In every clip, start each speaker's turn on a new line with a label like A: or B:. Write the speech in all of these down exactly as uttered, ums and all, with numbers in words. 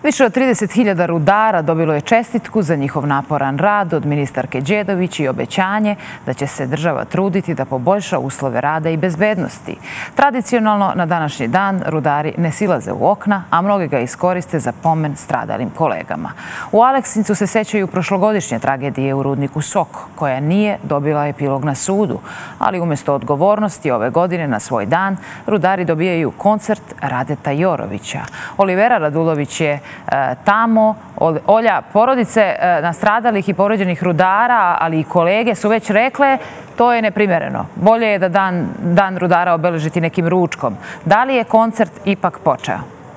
A: Više od trideset hiljada rudara dobilo je čestitku za njihov naporan rad od ministarke Đedović i obećanje da će se država truditi da poboljša uslove rada i bezbednosti. Tradicionalno, na današnji dan rudari ne silaze u okna, a mnogi ga iskoriste za pomen stradalim kolegama. U Aleksincu se sećaju prošlogodišnje tragedije u rudniku Sok, koja nije dobila epilog na sudu, ali umjesto odgovornosti ove godine na svoj dan, rudari dobijaju koncert Radeta Jorovića. Olivera Radulović je tamo. Olja, porodice nastradalih i povređenih rudara, ali i kolege su već rekle to je neprimereno. Bolje je da dan, dan rudara obeležiti nekim ručkom. Da li je koncert ipak počeo?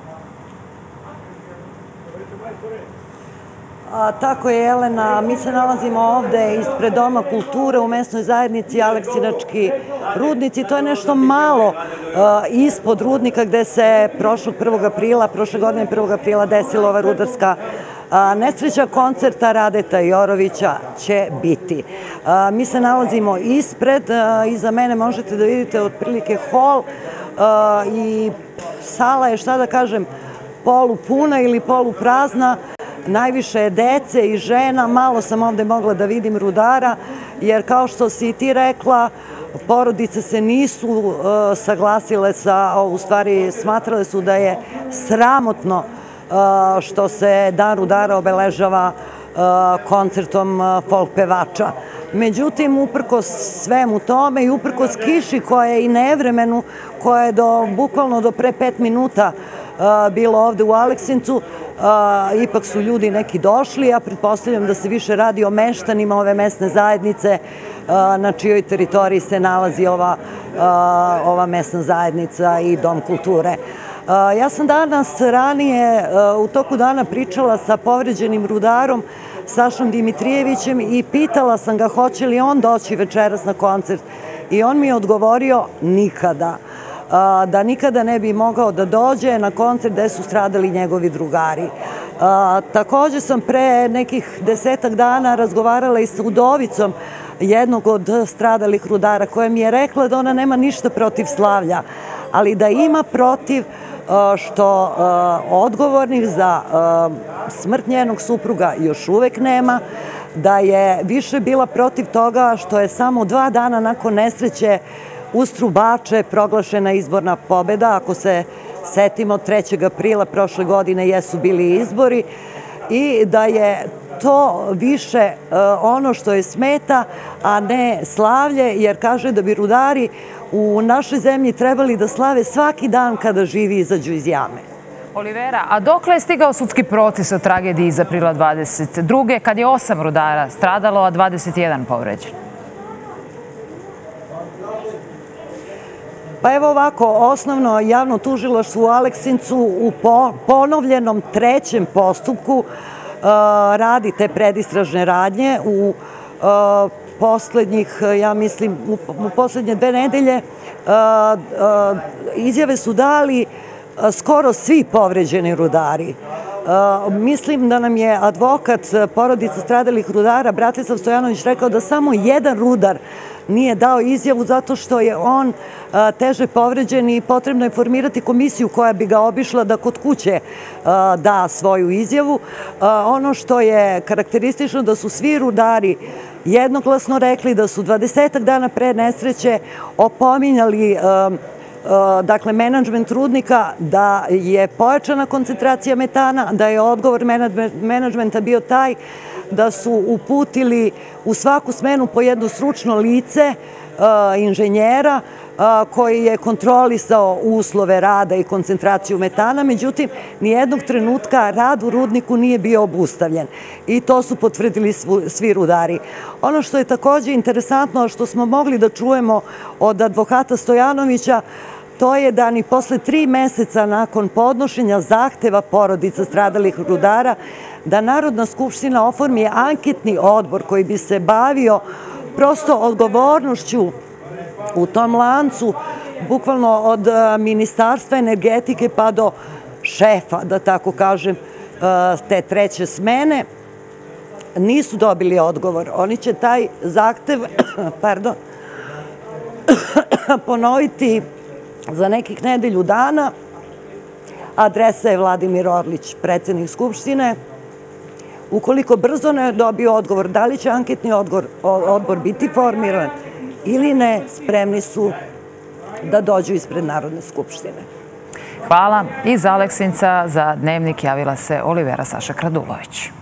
B: A, tako je, Jelena. Mi se nalazimo ovde ispred Doma kulture u mesnoj zajednici Aleksinački rudnici. To je nešto malo a, ispod rudnika gde se prošlog prvog aprila, prošle godine prvog aprila desila ova rudarska a, nesreća. Koncerta Radeta Jorovića će biti. A, mi se nalazimo ispred, a, iza mene možete da vidite otprilike hol a, i sala je, šta da kažem, polupuna ili poluprazna. Najviše je dece i žena, malo sam ovde mogla da vidim rudara, jer kao što si i ti rekla, porodice se nisu uh, saglasile sa, u stvari smatrale su da je sramotno uh, što se dan rudara obeležava uh, koncertom uh, folk pevača. Međutim, uprkos svemu tome i uprkos kiši koja je i nevremenu, koja je do, bukvalno do pre pet minuta uh, bilo ovde u Aleksincu, Uh, ipak su ljudi neki došli, ja pretpostavljam da se više radi o meštanima ove mesne zajednice uh, na čijoj teritoriji se nalazi ova, uh, ova mesna zajednica i Dom kulture. Uh, ja sam danas ranije uh, u toku dana pričala sa povređenim rudarom Sašom Dimitrijevićem i pitala sam ga hoće li on doći večeras na koncert i on mi je odgovorio nikada. Da nikada ne bi mogao da dođe na koncert gde su stradali njegovi drugari. Također sam pre nekih desetak dana razgovarala i sa udovicom jednog od stradalih rudara koja mi je rekla da ona nema ništa protiv slavlja, ali da ima protiv što odgovornih za smrt njenog supruga još uvek nema, da je više bila protiv toga što je samo dva dana nakon nesreće uz Trubače proglašena izborna pobeda. Ako se setimo, trećeg aprila prošle godine jesu bili izbori i da je to više ono što je smeta, a ne slavlje, jer kaže da bi rudari u našoj zemlji trebali da slave svaki dan kada živi izađu iz jame.
A: Olivera, a dokle je stigao sudski proces o tragediji iz aprila dvadeset druge kad je osam rudara stradalo, a dvadeset jedan povređen?
B: Pa evo ovako, osnovno javno tužilaštvo u Aleksincu u ponovljenom trećem postupku radi te predistražne radnje. U poslednjih, ja mislim, u poslednje dve nedelje izjave su dali skoro svi povređeni rudari. Mislim da nam je advokat porodice stradalih rudara Bratislav Stojanović rekao da samo jedan rudar nije dao izjavu zato što je on teže povređen i potrebno je formirati komisiju koja bi ga obišla da kod kuće da svoju izjavu. Ono što je karakteristično da su svi rudari jednoglasno rekli da su dvadesetak dana pre nesreće opominjali dakle, menadžment rudnika da je pojačana koncentracija metana, da je odgovor menadžmenta bio taj da su uputili u svaku smenu po jedno stručno lice inženjera koji je kontrolisao uslove rada i koncentraciju metana, međutim, nijednog trenutka rad u rudniku nije bio obustavljen i to su potvrdili svi rudari. Ono što je također interesantno, što smo mogli da čujemo od advokata Stojanovića, to je da ni posle tri meseca nakon podnošenja zahteva porodica stradalih rudara, da Narodna skupština oformi anketni odbor koji bi se bavio prosto odgovornošću u tom lancu, bukvalno od Ministarstva energetike pa do šefa, da tako kažem, te treće smene, nisu dobili odgovor. Oni će taj zahtev, pardon, ponoviti za nekih nedelju dana, adresa je Vladimir Orlić, predsjednik Skupštine. Ukoliko brzo ne dobiju odgovor da li će anketni odbor biti formiran ili ne, spremni su da dođu ispred Narodne skupštine.
A: Hvala. Iz Aleksinca za Dnevnik javila se Olivera Saša Kradulović.